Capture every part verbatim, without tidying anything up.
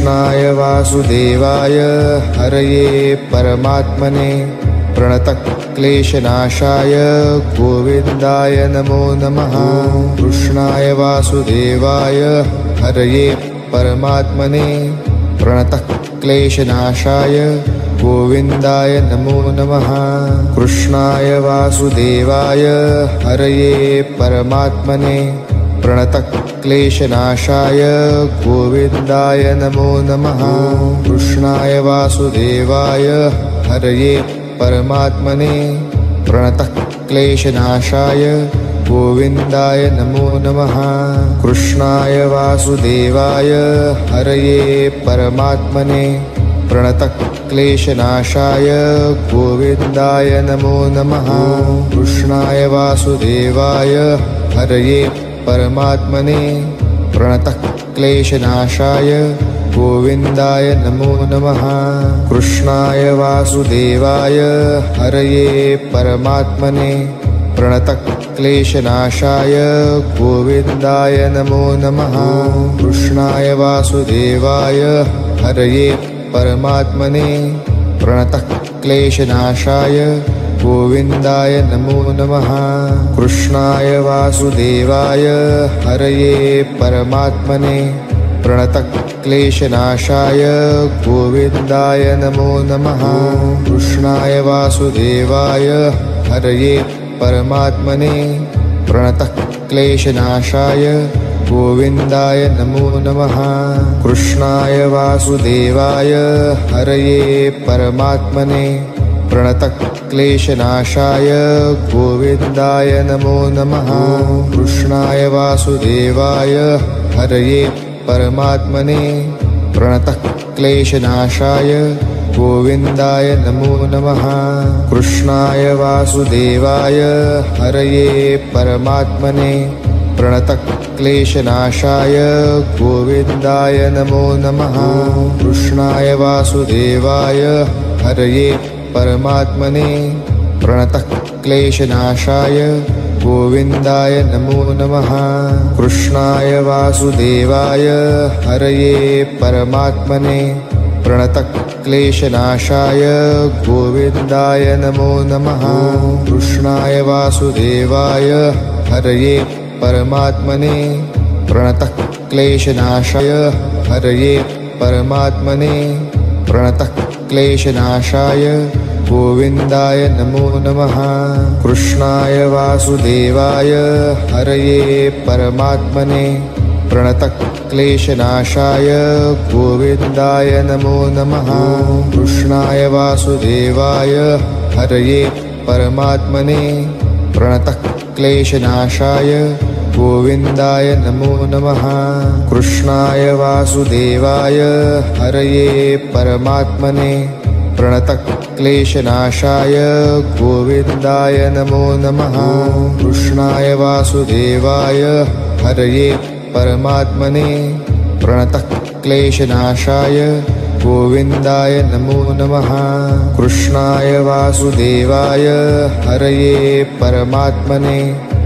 कृष्णाय वासुदेवाय हरये परमात्मने प्रणतक्लेशनाशाय गोविन्दाय नमो नमः। कृष्णाय वासुदेवाय हरये परमात्मने प्रणतक्लेशनाशाय गोविन्दाय नमो नमः। कृष्णाय वासुदेवाय हरये परमात्मने प्रणतक्लेशनाशाय गोविन्दाय नमो नमः। कृष्णाय वासुदेवाय हरये परमात्मने प्रणतक्लेशनाशाय गोविन्दाय नमो नमः। कृष्णाय वासुदेवाय हरये परमात्मने प्रणतक्लेशनाशाय गोविन्दाय नमो नमः। कृष्णाय वासुदेवाय हरये परमात्मने प्रणतक्लेशनाशाय गोविन्दाय नमो नमः। कृष्णाय वासुदेवाय हरये परमात्मने प्रणतक्लेशनाशाय गोविन्दाय नमो नमः। कृष्णाय वासुदेवाय हरये परमात्मने प्रणतक्लेशनाशाय गोविन्दाय नमो नमः। कृष्णाय वासुदेवाय हरये परमात्मने प्रणतक्लेशनाशाय गोविन्दाय नमो नमः। कृष्णाय वासुदेवाय हरये परमात्मने प्रणतक्लेशनाशाय गोविन्दाय नमो नमः। कृष्णाय वासुदेवाय हरये परमात्मने प्रणतक्लेशनाशाय गोविन्दाय नमो नमः। कृष्णाय वासुदेवाय हरये परमात्मने प्रणतक्लेशनाशाय गोविन्दाय नमो नमः। कृष्णाय वासुदेवाय हरये परमात्मने प्रणतक्लेशनाशाय गोविन्दाय नमो नमः। कृष्णाय वासुदेवाय हरये परमात्मने प्रणतक्लेशनाशाय गोविन्दाय नमो नमः। कृष्णाय वासुदेवाय हरये परमात्मने प्रणतक्लेशनाशाय गोविन्दाय नमो नमः। कृष्णाय वासुदेवाय हरये परमात्मने प्रणतक्लेशनाशाय हरये परमात्मने प्रणतक्लेशनाशाय गोविन्दाय नमो नमः। कृष्णाय वासुदेवाय हरये परमात्मने प्रणतक्लेशनाशाय गोविन्दाय नमो नमः। कृष्णाय वासुदेवाय हरये परमात्मने प्रणतक्लेशनाशाय गोविन्दाय नमो नमः। कृष्णाय वासुदेवाय हरये परमात्मने प्रणतक्लेशनाशाय गोविन्दाय नमो नमः। कृष्णाय वासुदेवाय हरये परमात्मने प्रणतक्लेशनाशाय गोविन्दाय नमो नमः। कृष्णाय वासुदेवाय हरये परमात्मने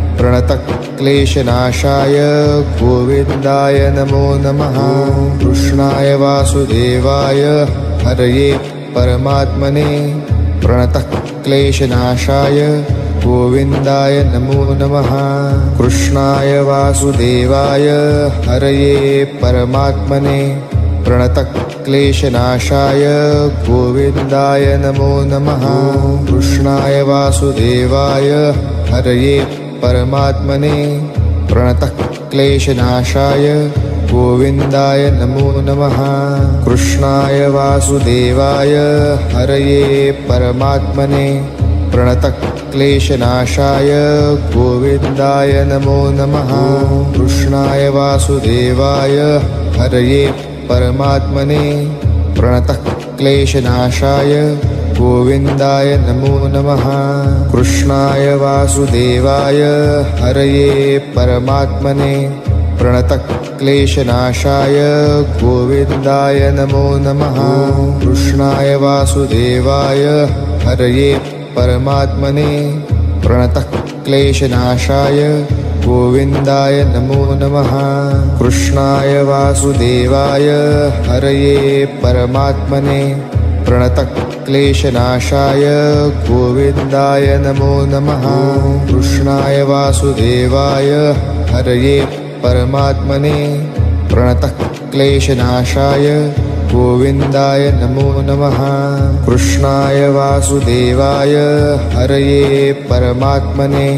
प्रणतक्लेशनाशाय गोविन्दाय नमो नमः। कृष्णाय वासुदेवाय हरये परमात्मने प्रणतक्लेशनाशाय गोविन्दाय नमो नमः। कृष्णाय वासुदेवाय हरये परमात्मने प्रणतक्लेशनाशाय गोविन्दाय नमो नमः। कृष्णाय वासुदेवाय हरये परमात्मने प्रणतक्लेशनाशाय गोविन्दाय नमो नमः। कृष्णाय वासुदेवाय हरये परमात्मने प्रणतक्लेशनाशाय गोविन्दाय नमो नमः। कृष्णाय वासुदेवाय हरये परमात्मने प्रणतक्लेशनाशाय गोविन्दाय नमो नमः। कृष्णाय वासुदेवाय हरये परमात्मने प्रणतक्लेशनाशाय गोविन्दाय नमो नमः। कृष्णाय वासुदेवाय हरये परमात्मने प्रणतक्लेशनाशाय गोविन्दाय नमो नमः। कृष्णाय वासुदेवाय हरये परमात्मने प्रणतक्लेशनाशाय गोविन्दाय नमो नमः। कृष्णाय वासुदेवाय हरये परमात्मने प्रणतक्लेशनाशाय गोविन्दाय नमो नमः। कृष्णाय वासुदेवाय हरये परमात्मने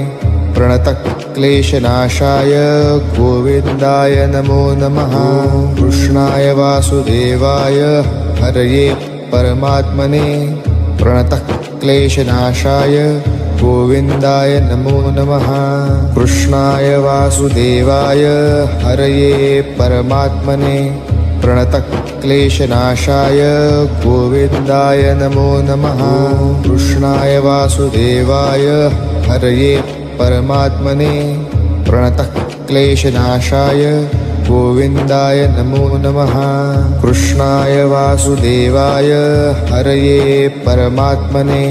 प्रणतक्लेशनाशाय गोविन्दाय नमो नमः। कृष्णाय वासुदेवाय हरये परमात्मने प्रणतक्लेशनाशाय गोविन्दाय नमो नमः। कृष्णाय वासुदेवाय हरये परमात्मने प्रणतक्लेशनाशाय गोविन्दाय नमो नमः। कृष्णाय वासुदेवाय हरये परमात्मने प्रणतक्लेशनाशाय गोविन्दाय नमो नमः। कृष्णाय वासुदेवाय हरये परमात्मने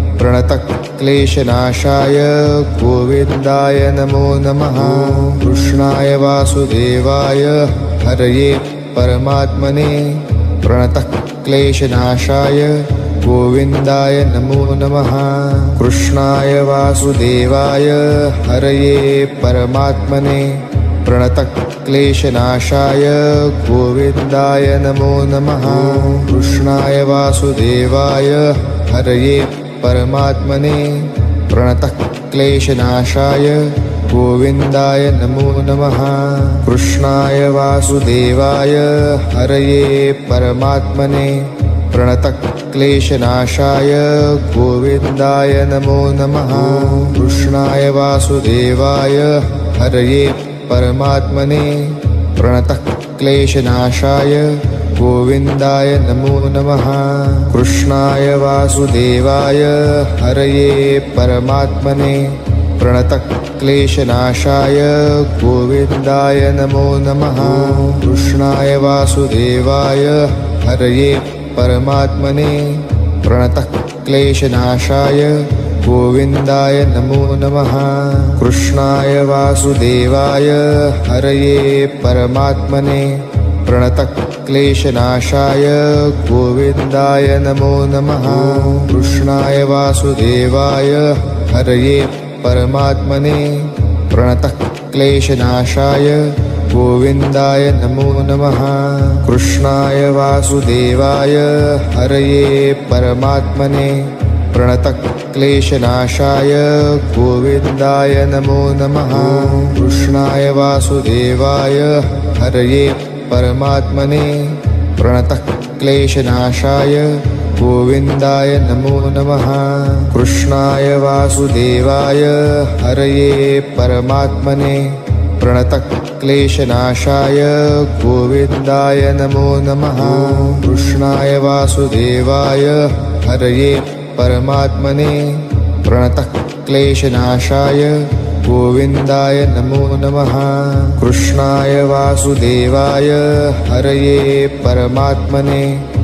प्रणतक्लेशनाशाय गोविन्दाय नमो नमः। कृष्णाय वासुदेवाय हरये परमात्मने प्रणतक्लेशनाशाय गोविन्दाय नमो नमः। कृष्णाय वासुदेवाय हरये परमात्मने प्रणतक्लेशनाशाय गोविन्दाय नमो नमः। कृष्णाय वासुदेवाय हरये परमात्मने प्रणतक्लेशनाशाय गोविन्दाय नमो नमः। कृष्णाय वासुदेवाय हरये परमात्मने प्रणतक्लेशनाशाय गोविन्दाय नमो नमः। कृष्णाय वासुदेवाय हरये परमात्मने प्रणतक्लेशनाशाय गोविन्दाय नमो नमः। कृष्णाय वासुदेवाय हरये परमात्मने प्रणतक्लेशनाशाय गोविन्दाय नमो नमः। कृष्णाय वासुदेवाय हरये परमात्मने प्रणतक्लेशनाशाय गोविन्दाय नमो नमः। कृष्णाय वासुदेवाय हरये परमात्मने प्रणतक्लेशनाशाय गोविन्दाय नमो नमः। कृष्णाय वासुदेवाय हरये परमात्मने प्रणतक्लेशनाशाय गोविन्दाय नमो नमः। कृष्णाय वासुदेवाय हरये परमात्मने प्रणतक्लेशनाशाय गोविन्दाय नमो नमः। कृष्णाय वासुदेवाय हरये परमात्मने प्रणतक्लेशनाशाय गोविन्दाय नमो नमः। कृष्णाय वासुदेवाय हरये परमात्मने प्रणतक्लेशनाशाय गोविन्दाय नमो नमः। कृष्णाय वासुदेवाय हरये परमात्मने प्रणतक्लेशनाशाय गोविन्दाय नमो नमः। कृष्णाय वासुदेवाय हरये परमात्मने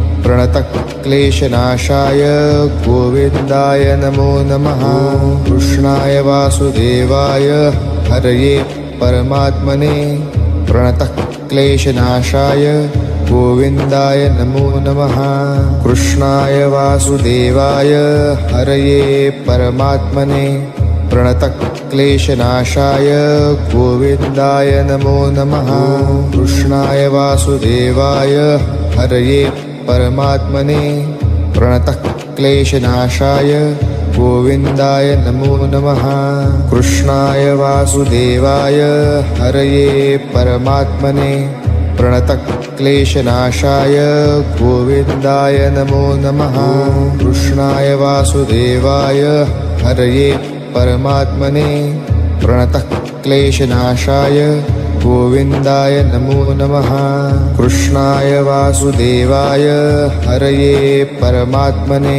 प्रणतक्लेशनाशाय गोविन्दाय नमो नमः। कृष्णाय वासुदेवाय हरये परमात्मने प्रणतक्लेशनाशाय गोविन्दाय नमो नमः। कृष्णाय वासुदेवाय हरये परमात्मने प्रणतक्लेशनाशाय गोविन्दाय नमो नमः। कृष्णाय वासुदेवाय हरये परमात्मने प्रणतक्लेशनाशाय गोविन्दाय नमो नमः। कृष्णाय वासुदेवाय हरये परमात्मने प्रणतक्लेशनाशाय गोविन्दाय नमो नमः। कृष्णाय वासुदेवाय हरये परमात्मने प्रणतक्लेशनाशाय गोविन्दाय नमो नमः। कृष्णाय वासुदेवाय हरये परमात्मने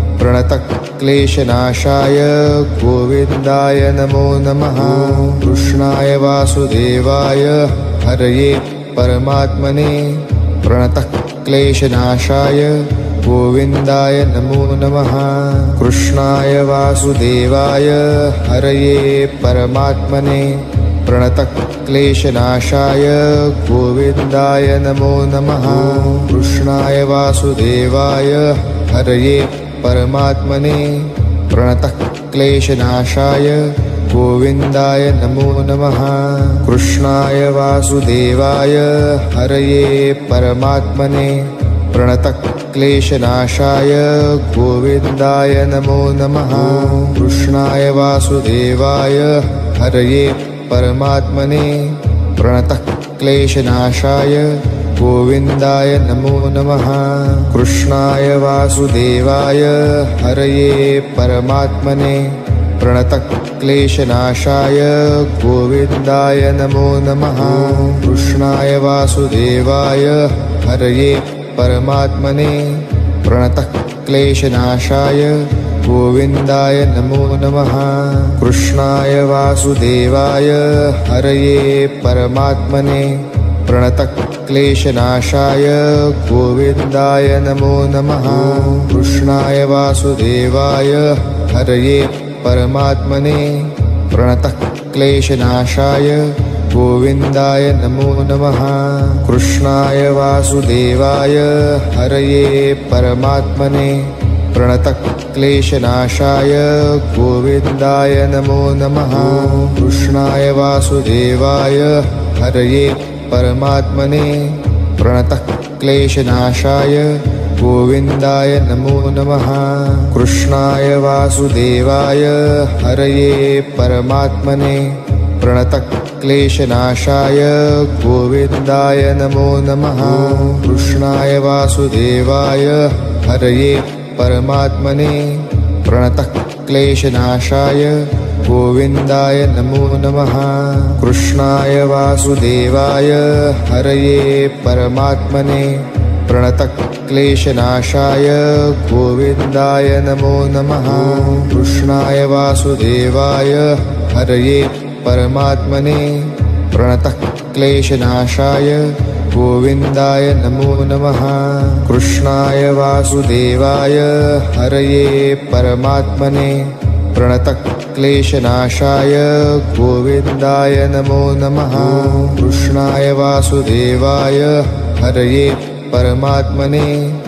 प्रणतक्लेशनाशाय गोविन्दाय नमो नमः। कृष्णाय वासुदेवाय हरये परमात्मने प्रणतक्लेशनाशाय गोविन्दाय नमो नमः। कृष्णाय वासुदेवाय हरये परमात्मने प्रणतक्लेशनाशाय गोविन्दाय नमो नमः। कृष्णाय वासुदेवाय हरये परमात्मने प्रणतक्लेशनाशाय गोविन्दाय नमो नमः। कृष्णाय वासुदेवाय हरये परमात्मने प्रणतक्लेशनाशाय गोविन्दाय नमो नमः। कृष्णाय वासुदेवाय हरये परमात्मने प्रणतक्लेशनाशाय गोविन्दाय नमो नमः। कृष्णाय वासुदेवाय हरये परमात्मने प्रणतक्लेशनाशाय गोविन्दाय नमो नमः। कृष्णाय वासुदेवाय हरये परमात्मने प्रणतक्लेशनाशाय गोविन्दाय नमो नमः। कृष्णाय वासुदेवाय हरये परमात्मने प्रणतक्लेशनाशाय गोविन्दाय नमो नमः। कृष्णाय वासुदेवाय हरये परमात्मने प्रणतक्लेशनाशाय गोविन्दाय नमो नमः। कृष्णाय वासुदेवाय हरये परमात्मने प्रणतक्लेशनाशाय गोविन्दाय नमो नमः। कृष्णाय वासुदेवाय हरये परमात्मने प्रणतक्लेशनाशाय गोविन्दाय नमो नमः। कृष्णाय वासुदेवाय हरये परमात्मने प्रणतक्लेशनाशाय गोविन्दाय नमो नमः। कृष्णाय वासुदेवाय हरये परमात्मने प्रणतक्लेशनाशाय गोविन्दाय नमो नमः। कृष्णाय वासुदेवाय हरये परमात्मने प्रणतक्लेशनाशाय गोविन्दाय नमो नमः। कृष्णाय वासुदेवाय हरये परमात्मने प्रणतक्लेशनाशाय गोविन्दाय नमो नमः। कृष्णाय वासुदेवाय हरये परमात्मने प्रणतक्लेशनाशाय गोविन्दाय नमो नमः। कृष्णाय वासुदेवाय हरये परमात्मने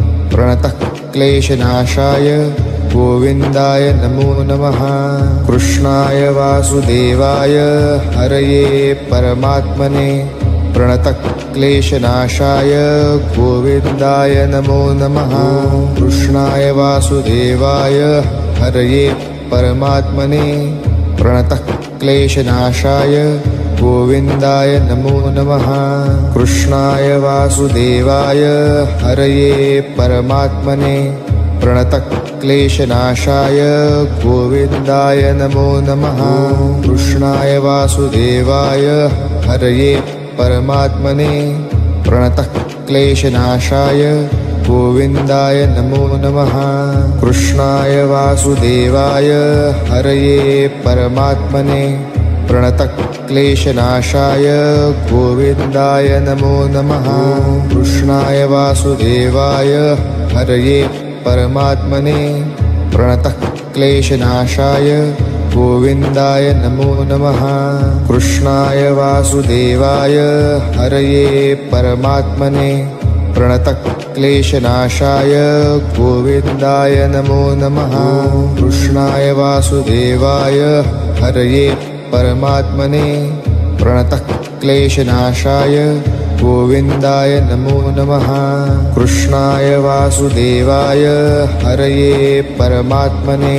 प्रणतक्लेशनाशाय गोविन्दाय नमो नमः। कृष्णाय वासुदेवाय हरये परमात्मने प्रणतक्लेशनाशाय गोविन्दाय नमो नमः। कृष्णाय वासुदेवाय हरये परमात्मने प्रणतक्लेशनाशाय गोविन्दाय नमो नमः। कृष्णाय वासुदेवाय हरये परमात्मने प्रणतक्लेशनाशाय गोविन्दाय नमो नमः। कृष्णाय वासुदेवाय हरये परमात्मने प्रणतक्लेशनाशाय गोविन्दाय नमो नमः। कृष्णाय वासुदेवाय हरये परमात्मने प्रणतक्लेशनाशाय गोविन्दाय नमो नमः। कृष्णाय वासुदेवाय हरये परमात्मने प्रणतक्लेशनाशाय गोविन्दाय नमो नमः। कृष्णाय वासुदेवाय हरये परमात्मने प्रणतक्लेशनाशाय गोविन्दाय नमो नमः। कृष्णाय वासुदेवाय हरये परमात्मने प्रणतक्लेशनाशाय गोविन्दाय नमो नमः। कृष्णाय वासुदेवाय हरये परमात्मने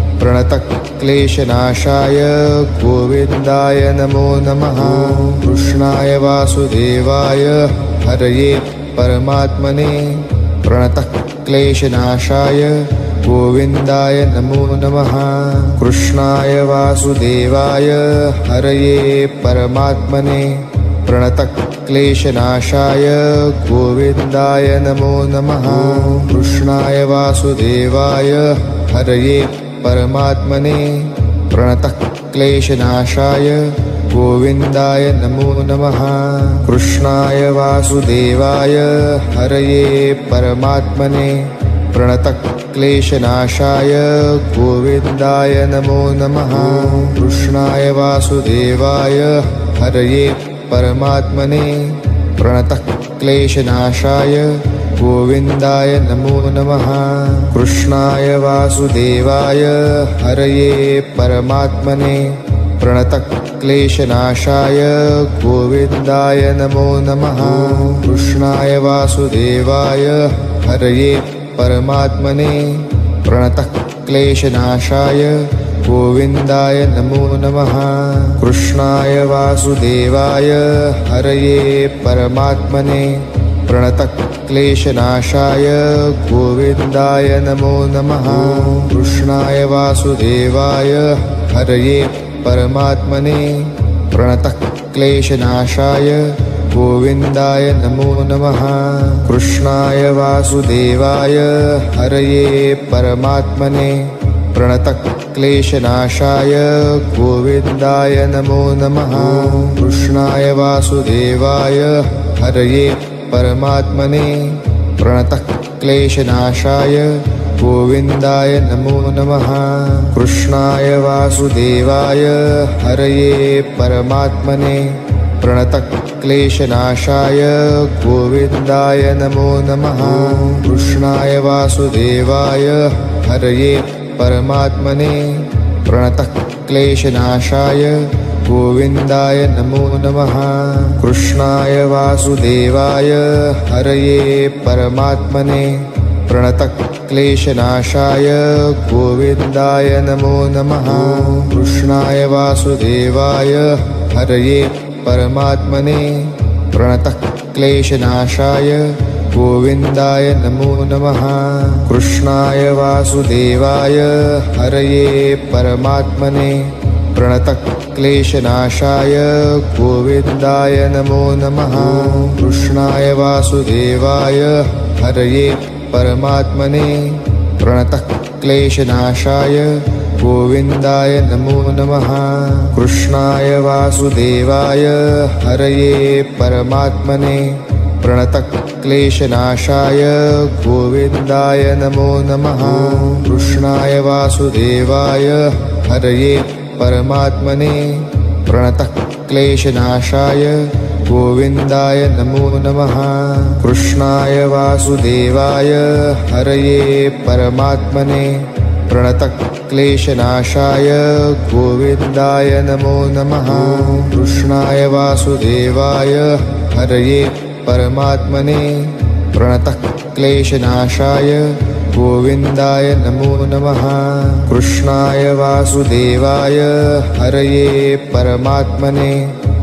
प्रणतक्लेशनाशाय गोविन्दाय नमो नमः। कृष्णाय वासुदेवाय हरये परमात्मने प्रणतक्लेशनाशाय गोविन्दाय नमो नमः। कृष्णाय वासुदेवाय हरये परमात्मने प्रणतक्लेशनाशाय गोविन्दाय नमो नमः। कृष्णाय वासुदेवाय हरये परमात्मने प्रणतक्लेशनाशाय गोविन्दाय नमो नमः। कृष्णाय वासुदेवाय हरये परमात्मने प्रणतक्लेशनाशाय गोविन्दाय नमो नमः। कृष्णाय वासुदेवाय हरये परमात्मने प्रणतक्लेशनाशाय गोविन्दाय नमो नमः। कृष्णाय वासुदेवाय हरये परमात्मने प्रणतक्लेशनाशाय गोविन्दाय नमो नमः। कृष्णाय वासुदेवाय हरये परमात्मने प्रणतक्लेशनाशाय गोविन्दाय नमो नमः। कृष्णाय वासुदेवाय हरये परमात्मने प्रणतक्लेशनाशाय गोविन्दाय नमो नमः। कृष्णाय वासुदेवाय हरये परमात्मने प्रणतक्लेशनाशाय गोविन्दाय नमो नमः। कृष्णाय वासुदेवाय हरये परमात्मने प्रणतक्लेशनाशाय गोविन्दाय नमो नमः। कृष्णाय वासुदेवाय हरये परमात्मने प्रणतक्लेशनाशाय गोविन्दाय नमो नमः। कृष्णाय वासुदेवाय हरये परमात्मने प्रणतक्लेशनाशाय गोविन्दाय नमो नमः। कृष्णाय वासुदेवाय हरये परमात्मने प्रणतक्लेशनाशाय गोविन्दाय नमो नमः। कृष्णाय वासुदेवाय हरये परमात्मने प्रणतक्लेशनाशाय गोविन्दाय नमो नमः। कृष्णाय वासुदेवाय हरये परमात्मने प्रणतक्लेशनाशाय गोविन्दाय नमो नमः। कृष्णाय वासुदेवाय हरये परमात्मने प्रणतक्लेशनाशाय गोविन्दाय नमो नमः। कृष्णाय वासुदेवाय हरये परमात्मने प्रणतक्लेशनाशाय गोविन्दाय नमो नमः। कृष्णाय वासुदेवाय हरये परमात्मने प्रणतक्लेशनाशाय गोविन्दाय नमो नमः। कृष्णाय वासुदेवाय हरये परमात्मने प्रणतक्लेशनाशाय गोविन्दाय नमो नमः। कृष्णाय वासुदेवाय हरये परमात्मने प्रणतक्लेशनाशाय गोविन्दाय नमो नमः। कृष्णाय वासुदेवाय हरये परमात्मने प्रणतक्लेशनाशाय गोविन्दाय नमो नमः। कृष्णाय वासुदेवाय हरये परमात्मने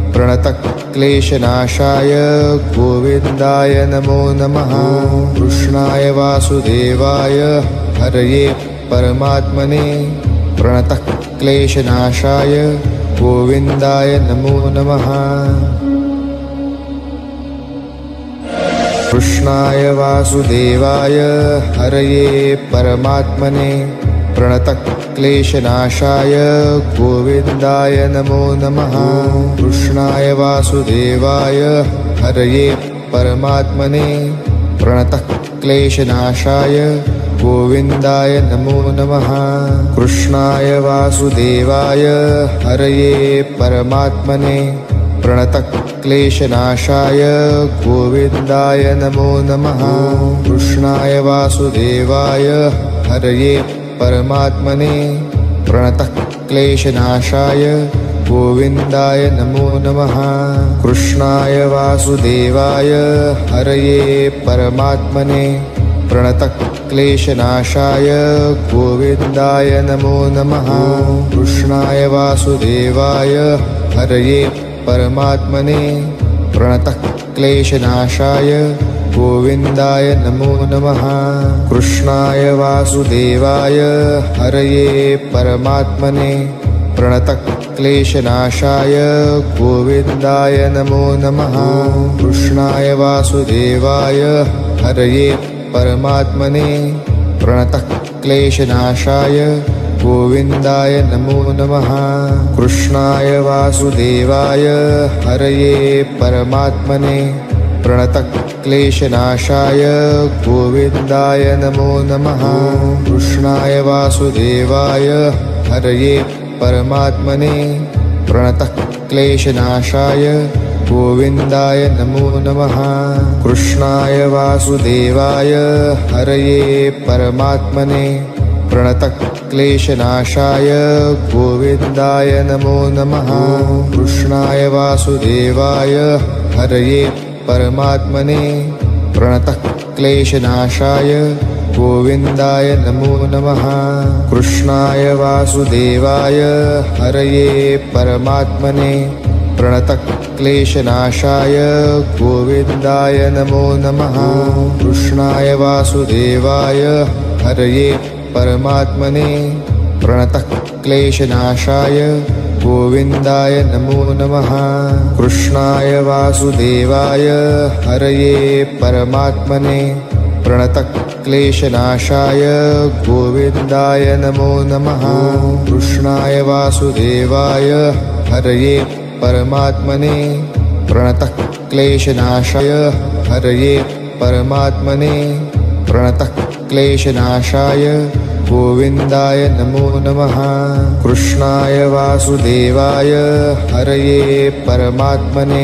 प्रणतक्लेशनाशाय गोविन्दाय नमो नमः। कृष्णाय वासुदेवाय हरये परमात्मने प्रणतक्लेशनाशाय गोविन्दाय नमो नमः। कृष्णाय वासुदेवाय हरये परमात्मने प्रणतक्लेशनाशाय गोविन्दाय नमो नमः। कृष्णाय वासुदेवाय हरये परमात्मने प्रणतक्लेशनाशाय गोविन्दाय नमो नमः। कृष्णाय वासुदेवाय हरये परमात्मने प्रणतक्लेशनाशाय गोविन्दाय नमो नमः। कृष्णाय वासुदेवाय हरये परमात्मने प्रणतक्लेशनाशाय गोविन्दाय नमो नमः। कृष्णाय वासुदेवाय हरये परमात्मने प्रणतक्लेशनाशाय गोविन्दाय नमो नमः। कृष्णाय वासुदेवाय हरये परमात्मने प्रणतक्लेशनाशाय गोविन्दाय नमो नमः। कृष्णाय वासुदेवाय हरये परमात्मने प्रणतक्लेशनाशाय गोविन्दाय नमो नमः। कृष्णाय वासुदेवाय हरये परमात्मने प्रणतक्लेशनाशाय गोविन्दाय नमो नमः। कृष्णाय वासुदेवाय हरये परमात्मने प्रणतक्लेशनाशाय गोविन्दाय नमो नमः। कृष्णाय वासुदेवाय हरये परमात्मने प्रणतक्लेशनाशाय गोविन्दाय नमो नमः। कृष्णाय वासुदेवाय हरये परमात्मने प्रणतक्लेशनाशाय गोविन्दाय नमो नमः। कृष्णाय वासुदेवाय हरये परमात्मने प्रणतक्लेशनाशाय गोविन्दाय नमो नमः। कृष्णाय वासुदेवाय हरये परमात्मने प्रणतक्लेशनाशाय गोविन्दाय नमो नमः। कृष्णाय वासुदेवाय हरये परमात्मने प्रणतक्लेशनाशाय गोविन्दाय नमो नमः। कृष्णाय वासुदेवाय हरये परमात्मने प्रणतक्लेशनाशाय गोविन्दाय नमो नमः। कृष्णाय वासुदेवाय हरये परमात्मने प्रणतक्लेशनाशाय हरये परमात्मने प्रणतक्लेशनाशाय गोविन्दाय नमो नमः। कृष्णाय वासुदेवाय हरये परमात्मने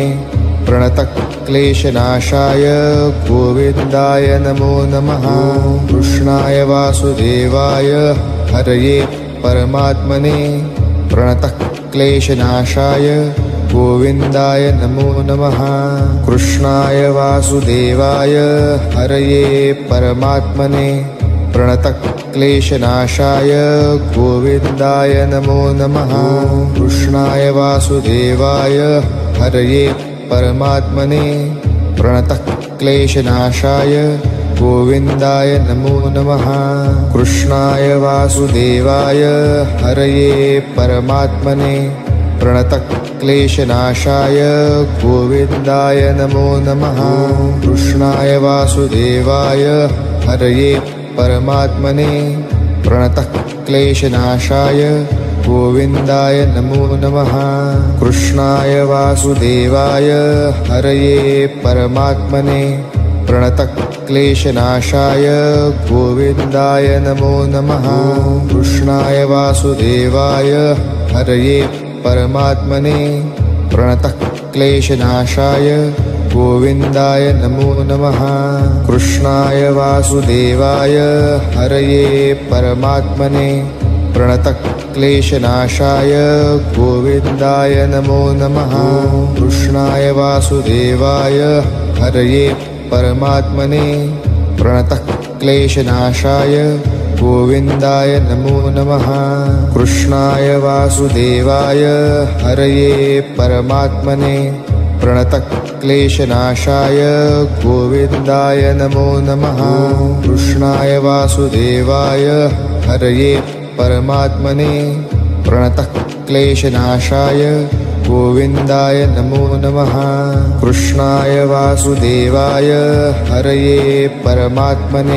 प्रणतक्लेशनाशाय गोविन्दाय नमो नमः। कृष्णाय वासुदेवाय हरये परमात्मने प्रणतक्लेशनाशाय गोविन्दाय नमो नमः। कृष्णाय वासुदेवाय हरये परमात्मने प्रणतक्लेशनाशाय गोविन्दाय नमो नमः। कृष्णाय वासुदेवाय हरये परमात्मने प्रणतक्लेशनाशाय गोविन्दाय नमो नमः। कृष्णाय वासुदेवाय हरये परमात्मने प्रणतक्लेशनाशाय गोविन्दाय नमो नमः। कृष्णाय वासुदेवाय हरये परमात्मने प्रणतक्लेशनाशाय गोविन्दाय नमो नमः। कृष्णाय वासुदेवाय हरये परमात्मने प्रणतक्लेशनाशाय गोविन्दाय नमो नमः। कृष्णाय वासुदेवाय हरये परमात्मने प्रणतक्लेशनाशाय गोविन्दाय नमो नमः। कृष्णाय वासुदेवाय हरये परमात्मने प्रणतक्लेशनाशाय गोविन्दाय नमो नमः। कृष्णाय वासुदेवाय हरये परमात्मने प्रणतक्लेशनाशाय गोविन्दाय नमो नमः। कृष्णाय वासुदेवाय हरये परमात्मने प्रणतक्लेशनाशाय गोविन्दाय नमो नमः। कृष्णाय वासुदेवाय हरये परमात्मने प्रणतक्लेशनाशाय गोविन्दाय नमो नमः। कृष्णाय वासुदेवाय हरये परमात्मने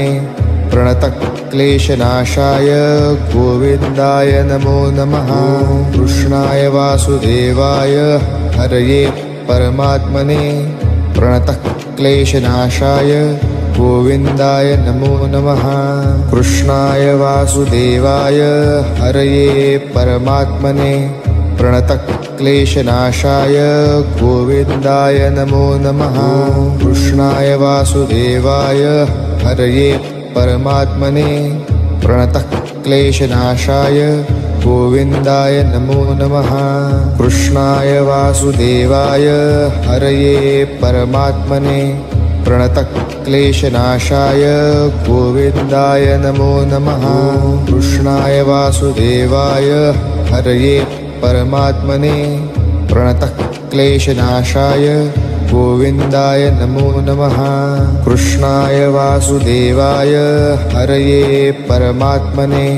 प्रणतक्लेशनाशाय गोविन्दाय नमो नमः। कृष्णाय वासुदेवाय हरये परमात्मने प्रणतक्लेशनाशाय गोविन्दाय नमो नमः। कृष्णाय वासुदेवाय हरये परमात्मने प्रणतक्लेशनाशाय गोविन्दाय नमो नमः। कृष्णाय वासुदेवाय हरये परमात्मने प्रणतक्लेशनाशाय गोविन्दाय नमो नमः। कृष्णाय वासुदेवाय हरये परमात्मने प्रणतक्लेशनाशाय गोविन्दाय नमो नमः। कृष्णाय वासुदेवाय हरये परमात्मने प्रणतक्लेशनाशाय गोविन्दाय नमो नमः। कृष्णाय वासुदेवाय हरये परमात्मने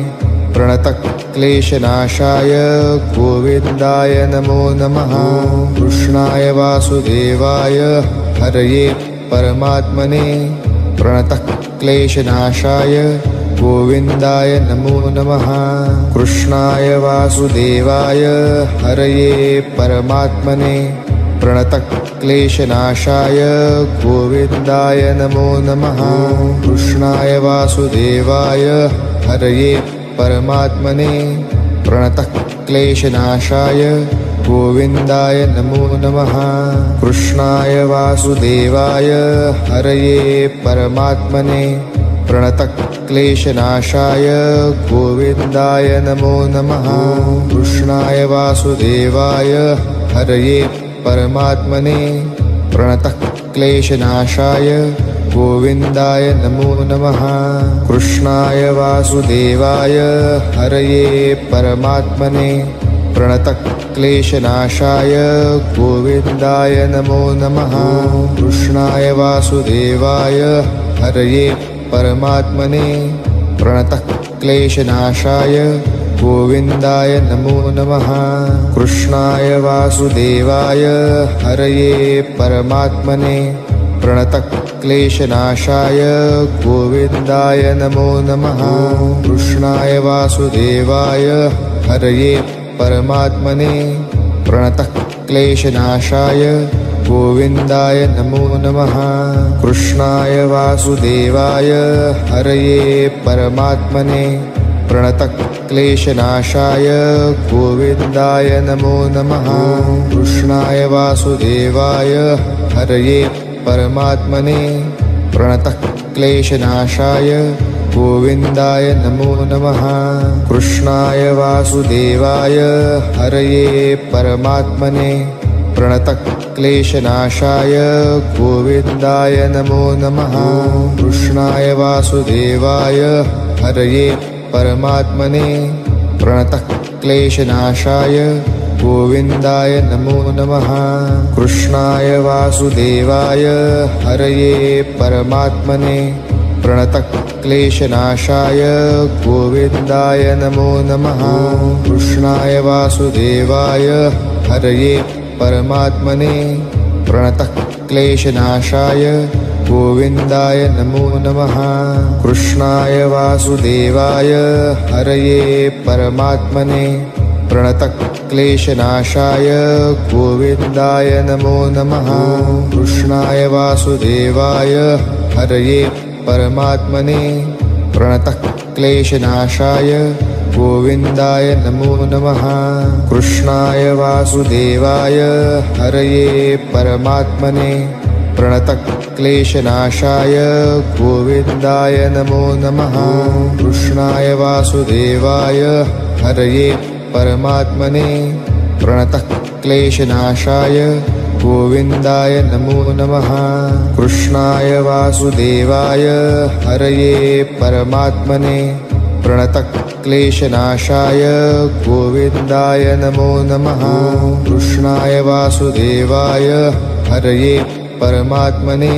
प्रणतक्लेशनाशाय गोविन्दाय नमो नमः। कृष्णाय वासुदेवाय हरये परमात्मने प्रणतक्लेशनाशाय गोविन्दाय नमो नमः। कृष्णाय वासुदेवाय हरये परमात्मने प्रणतक्लेशनाशाय प्रणतक्लेशनाशाय गोविन्दाय नमो नमः। कृष्णाय वासुदेवाय हरये परमात्मने प्रणतक्लेशनाशाय गोविन्दाय नमो नमः। कृष्णाय वासुदेवाय हरये परमात्मने प्रणतक्लेशनाशाय गोविन्दाय नमो नमः। कृष्णाय वासुदेवाय हरये परमात्मने प्रणतक्लेशनाशाय गोविन्दाय नमो नमः। कृष्णाय वासुदेवाय हरये परमात्मने प्रणतक्लेशनाशाय गोविन्दाय नमो नमः। कृष्णाय वासुदेवाय हरये परमात्मने प्रणतक्लेशनाशाय गोविन्दाय नमो नमः। कृष्णाय वासुदेवाय हरये परमात्मने प्रणतक्लेशनाशाय गोविन्दाय नमो नमः। कृष्णाय वासुदेवाय हरये परमात्मने प्रणतक्लेशनाशाय गोविन्दाय नमो नमः। कृष्णाय वासुदेवाय हरये परमात्मने प्रणतक्लेशनाशाय गोविन्दाय नमो नमः। कृष्णाय वासुदेवाय हरये परमात्मने प्रणतक्लेशनाशाय गोविन्दाय नमो नमः। कृष्णाय वासुदेवाय हरये परमात्मने प्रणतक्लेशनाशाय गोविन्दाय नमो नमः। कृष्णाय वासुदेवाय हरये परमात्मने प्रणतक्लेशनाशाय गोविन्दाय नमो नमः। कृष्णाय वासुदेवाय हरये परमात्मने प्रणतक्लेशनाशाय गोविन्दाय नमो नमः। कृष्णाय वासुदेवाय हरये परमात्मने प्रणतक्लेशनाशाय गोविन्दाय नमो नमः। कृष्णाय वासुदेवाय हरये परमात्मने प्रणतक्लेशनाशाय गोविन्दाय नमो नमः। कृष्णाय वासुदेवाय हरये परमात्मने प्रणतक्लेशनाशाय गोविन्दाय नमो नमः। कृष्णाय वासुदेवाय हरये परमात्मने प्रणतक्लेशनाशाय गोविन्दाय नमो नमः। कृष्णाय वासुदेवाय हरये परमात्मने प्रणतक्लेशनाशाय गोविन्दाय नमो नमः। कृष्णाय वासुदेवाय हरये परमात्मने प्रणतक्लेशनाशाय गोविन्दाय नमो नमः। कृष्णाय वासुदेवाय हरये परमात्मने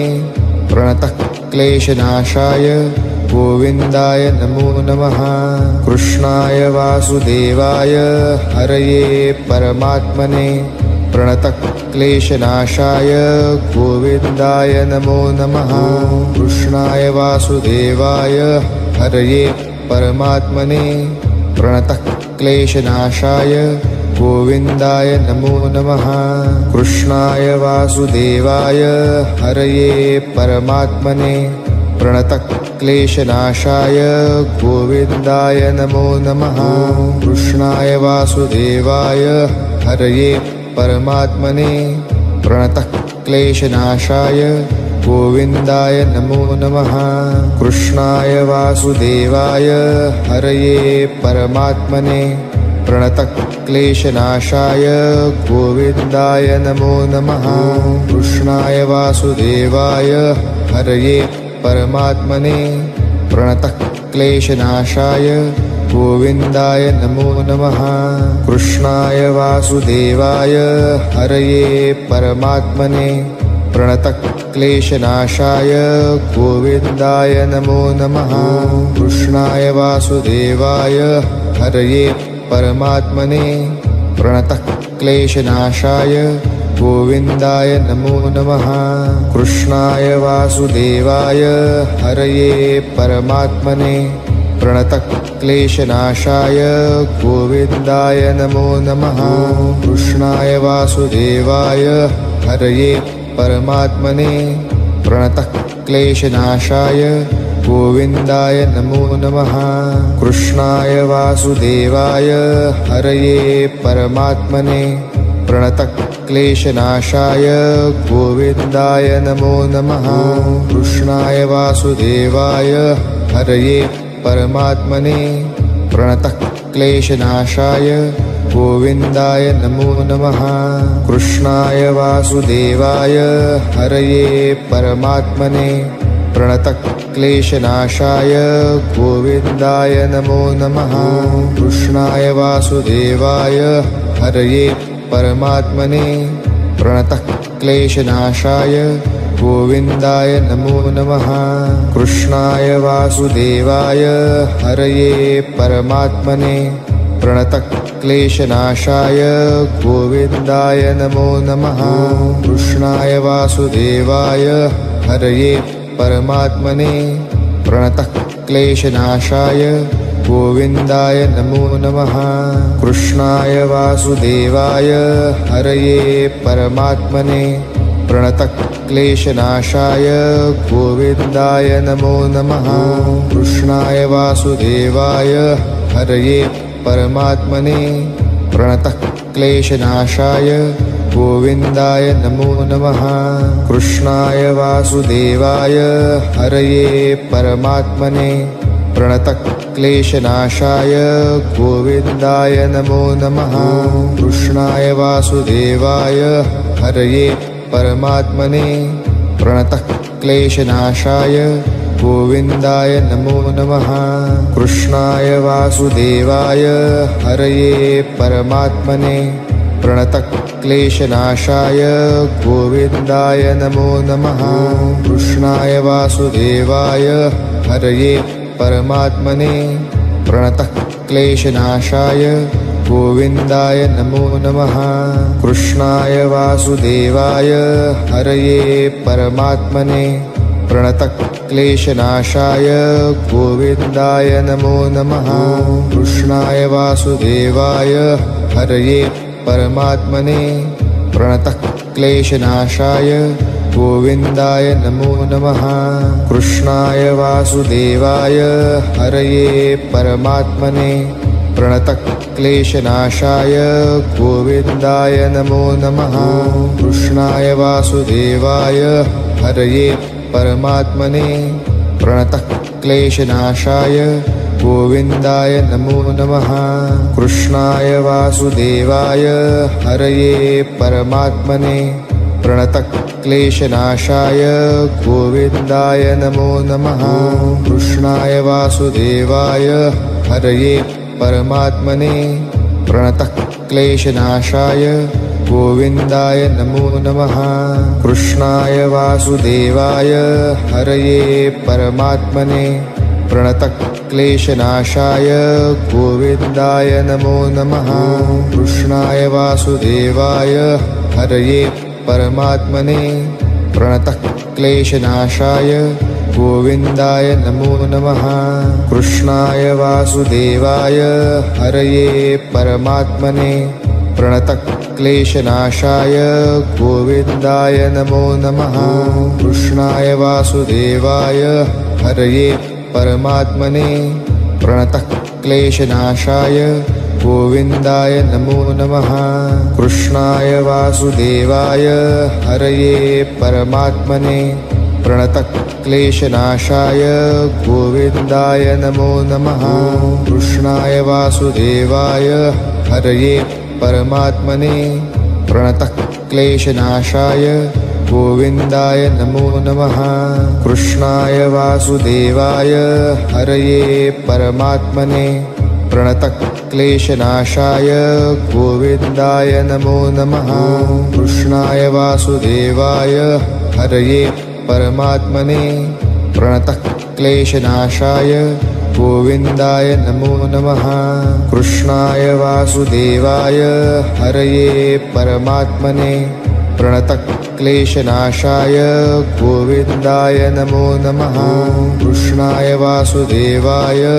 प्रणतक्लेशनाशाय गोविन्दाय नमो नमः। कृष्णाय वासुदेवाय हरये परमात्मने प्रणतक्लेशनाशाय गोविन्दाय नमो नमः। कृष्णाय वासुदेवाय हरये परमात्मने प्रणतक्लेशनाशाय गोविन्दाय नमो नमः। कृष्णाय वासुदेवाय हरये परमात्मने प्रणतक्लेशनाशाय गोविन्दाय नमो नमः। कृष्णाय वासुदेवाय हरये परमात्मने प्रणतक्लेशनाशाय गोविन्दाय नमो नमः। कृष्णाय वासुदेवाय हरये परमात्मने प्रणतक्लेशनाशाय गोविन्दाय नमो नमः। कृष्णाय वासुदेवाय हरये परमात्मने प्रणतक्लेशनाशाय गोविन्दाय नमो नमः। कृष्णाय वासुदेवाय हरये परमात्मने प्रणतक्लेशनाशाय गोविन्दाय नमो नमः। कृष्णाय वासुदेवाय हरये परमात्मने प्रणतक्लेशनाशाय गोविन्दाय नमो नमः। कृष्णाय वासुदेवाय हरये परमात्मने प्रणतक्लेशनाशाय गोविन्दाय नमो नमः। कृष्णाय वासुदेवाय हरये परमात्मने प्रणतक्लेशनाशाय गोविन्दाय नमो नमः। कृष्णाय वासुदेवाय हरये परमात्मने प्रणतक्लेशनाशाय गोविन्दाय नमो नमः। कृष्णाय वासुदेवाय हरये परमात्मने प्रणतक्लेशनाशाय गोविन्दाय नमो नमः। कृष्णाय वासुदेवाय हरये परमात्मने प्रणतक्लेशनाशाय गोविन्दाय नमो नमः। कृष्णाय वासुदेवाय हरये परमात्मने प्रणतक्लेशनाशाय गोविन्दाय नमो नमः। कृष्णाय वासुदेवाय हरये परमात्मने प्रणतक्लेशनाशाय गोविन्दाय नमो नमः। कृष्णाय वासुदेवाय हरये परमात्मने प्रणतक्लेशनाशाय गोविन्दाय नमो नमः। कृष्णाय वासुदेवाय हरये परमात्मने प्रणतक्लेशनाशाय गोविन्दाय नमो नमः। कृष्णाय वासुदेवाय हरये परमात्मने प्रणतक्लेशनाशाय गोविन्दाय नमो नमः। कृष्णाय वासुदेवाय हरये परमात्मने प्रणतक्लेशनाशाय गोविन्दाय नमो नमः। कृष्णाय वासुदेवाय हरये परमात्मने प्रणतक्लेशनाशाय गोविन्दाय नमो नमः। कृष्णाय वासुदेवाय हरये परमात्मने प्रणतक्लेशनाशाय गोविन्दाय नमो नमः। कृष्णाय वासुदेवाय हरये परमात्मने प्रणतक्लेशनाशाय गोविन्दाय नमो नमः। कृष्णाय वासुदेवाय हरये परमात्मने प्रणतक्लेशनाशाय गोविन्दाय नमो नमः। कृष्णाय वासुदेवाय हरये परमात्मने प्रणतक्लेशनाशाय गोविन्दाय नमो नमः। कृष्णाय वासुदेवाय हरये परमात्मने प्रणतक्लेशनाशाय गोविन्दाय नमो नमः। कृष्णाय वासुदेवाय हरये परमात्मने प्रणतक्लेशनाशाय गोविन्दाय नमो नमः। कृष्णाय वासुदेवाय हरये परमात्मने प्रणतक्लेशनाशाय गोविन्दाय नमो नमः। कृष्णाय वासुदेवाय हरये परमात्मने प्रणतक्लेशनाशाय गोविन्दाय नमो नमः। कृष्णाय वासुदेवाय हरये परमात्मने प्रणतक्लेशनाशाय गोविन्दाय नमो नमः। कृष्णाय वासुदेवाय हरये परमात्मने प्रणतक्लेशनाशाय गोविन्दाय नमो नमः। कृष्णाय वासुदेवाय हरये परमात्मने प्रणतक्लेशनाशाय गोविन्दाय नमो नमः। कृष्णाय वासुदेवाय हरये परमात्मने प्रणतक्लेशनाशाय गोविन्दाय नमो नमः। कृष्णाय वासुदेवाय हरये परमात्मने प्रणतक्लेशनाशाय गोविन्दाय नमो नमः। कृष्णाय वासुदेवाय हरये परमात्मने प्रणतक्लेशनाशाय गोविन्दाय नमो नमः। कृष्णाय वासुदेवाय हरये परमात्मने प्रणतक्लेशनाशाय गोविन्दाय नमो नमः। कृष्णाय वासुदेवाय हरये परमात्मने प्रणतक्लेशनाशाय गोविन्दाय नमो नमः। कृष्णाय वासुदेवाय हरये परमात्मने प्रणतक्लेशनाशाय गोविन्दाय नमो नमः। कृष्णाय वासुदेवाय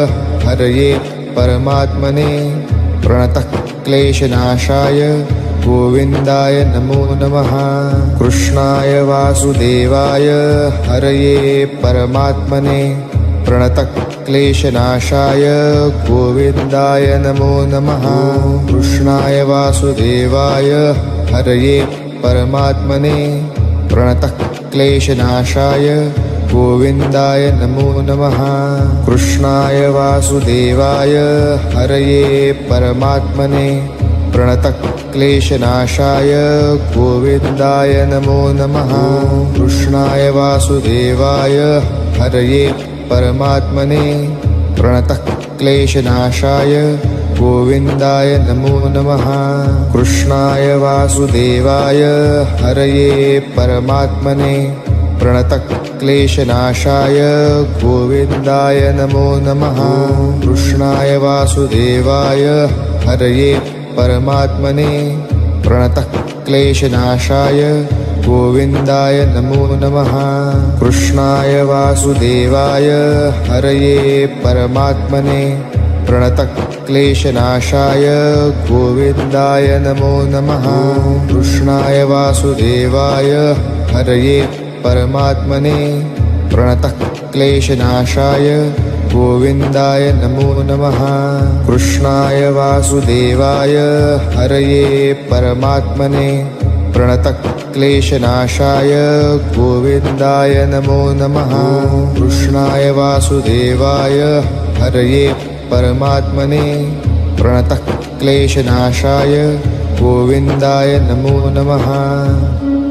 हरये परमात्मने प्रणतः क्लेशनाशाय गोविन्दाय नमो नमः। कृष्णाय वासुदेवाय हरये परमात्मने प्रणतः क्लेशनाशाय गोविन्दाय नमो नमः। कृष्णाय वासुदेवाय हरये परमात्मने प्रणतः क्लेशनाशाय गोविन्दाय नमो नमः। कृष्णाय वासुदेवाय हरये परमात्मने प्रणतः क्लेशनाशाय गोविन्दाय नमो नमः। कृष्णाय वासुदेवाय हरये परमात्मने प्रणतः क्लेशनाशाय गोविन्दाय नमो नमः। कृष्णाय वासुदेवाय हरये परमात्मने प्रणतः क्लेशनाशाय गोविन्दाय नमो नमः। कृष्णाय वासुदेवाय हरये परमात्मने प्रणतः क्लेशनाशाय गोविन्दाय नमो नमः। कृष्णाय वासुदेवाय हरये परमात्मने प्रणतः क्लेशनाशाय गोविन्दाय नमो नमः। कृष्णाय वासुदेवाय हरये परमात्मने प्रणतः क्लेशनाशाय गोविन्दाय नमो नमः। कृष्णाय वासुदेवाय हरये परमात्मने प्रणतः क्लेशनाशाय गोविन्दाय नमो नमः। कृष्णाय वासुदेवाय हरये परमात्मने प्रणतः क्लेशनाशाय गोविन्दाय नमो नमः।